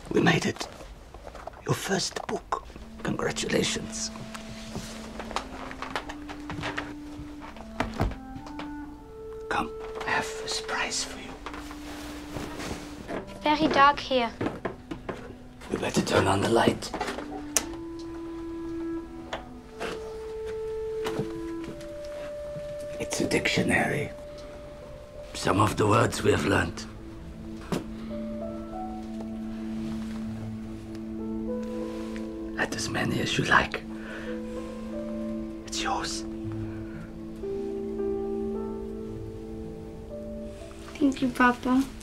We made it. Your first book. Congratulations. Come, I have a surprise for you. Very dark here. We better turn on the light. It's a dictionary. Some of the words we have learned. Add as many as you like. It's yours. Thank you, Papa.